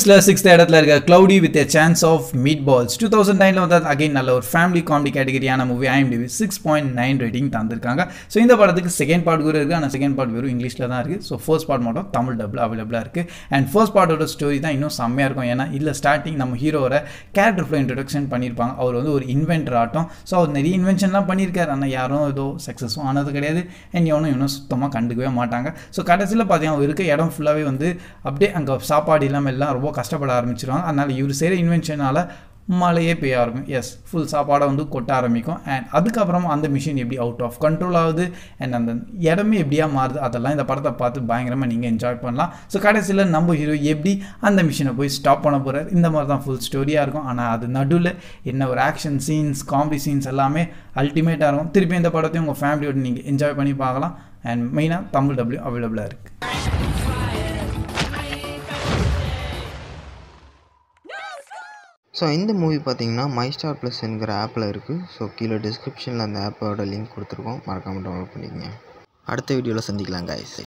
Sixth இடத்துல இருக்க Cloudy with a Chance of Meatballs 2009 வந்து அகைன் நல்ல ஒரு ஃபேமிலி காமெடி கேட்டகரியான மூவி IMDb 6.9 ரேட்டிங் தந்திருக்காங்க. ஸோ இந்த படத்துக்கு செகண்ட் பார்ட் கூட இருக்குது. ஆனால் செகண்ட் பார்ட் வெறும் இங்கிலீஷில் தான் இருக்குது. ஸோ ஃபர்ஸ்ட் பார்ட் மட்டும் தமிழ் டபுள் அவைலபிளாக இருக்குது. அண்ட் ஃபர்ஸ்ட் பார்ட்டோட ஸ்டோரி தான் இன்னும் செம்மையாக இருக்கும். ஏன்னா இல்லை ஸ்டார்டிங் நம்ம ஹீரோவோட கேரக்டர் ஃபுல்லாக இன்ட்ரடக்ஷன் பண்ணியிருப்பாங்க. அவர் வந்து ஒரு இன்வென்டர் ஆட்டம். ஸோ அவர் நிறைய இன்வென்ஷன்லாம் பண்ணியிருக்காரு. ஆனால் யாரும் ஏதோ சக்ஸஸும் ஆனது கிடையாது. அண்ட் இன்னும் சுத்தமாக கண்டுக்கவே மாட்டாங்க. ஸோ கடைசியில் பார்த்தீங்கன்னா அவர் இருக்க இடம் ஃபுல்லாகவே வந்து அப்படியே அங்கே சாப்பாடு இல்லாமல் எல்லாம் ரொம்ப கஷ்டப்பட ஆரம்பிச்சிருவாங்க. அதனால் இவர் செய்கிற இன்வென்ஷனால் மழையே பெய்ய ஆரம்பிக்கும். எஸ், ஃபுல் சாப்பாடை வந்து கொட்ட ஆரம்பிக்கும். அண்ட் அதுக்கப்புறமா அந்த மிஷின் எப்படி அவுட் ஆஃப் கண்ட்ரோல் ஆகுது அண்ட் அந்த இடமே எப்படியா மாறுது அதெல்லாம் இந்த படத்தை பார்த்து பயங்கரமாக நீங்கள் என்ஜாய் பண்ணலாம். ஸோ கடைசியில் நம்ம ஹீரோ எப்படி அந்த மிஷினை போய் ஸ்டாப் பண்ண போகிறார், இந்த மாதிரி தான் ஃபுல் ஸ்டோரியாக இருக்கும். ஆனால் அது நடுவில் என்ன ஒரு ஆக்ஷன் சீன்ஸ், காமெடி சீன்ஸ் எல்லாமே அல்டிமேட்டாக இருக்கும். திருப்பி இந்த படத்தையும் உங்கள் ஃபேமிலியோட நீங்கள் என்ஜாய் பண்ணி பார்க்கலாம். அண்ட் மெயினாக தமிழ் டபுள்யூ அவைலபிளாக இருக்குது. ஸோ இந்த மூவி பார்த்தீங்கன்னா மைஸ்டார் ப்ளஸ் என்கிற ஆப்பில் இருக்குது. ஸோ கீழே டிஸ்கிரிப்ஷனில் அந்த ஆப்போட லிங்க் கொடுத்துருக்கோம், மறக்காமல் டவுன்லோட் பண்ணிக்கங்க. அடுத்த வீடியோவில் சந்திக்கலாம் guys.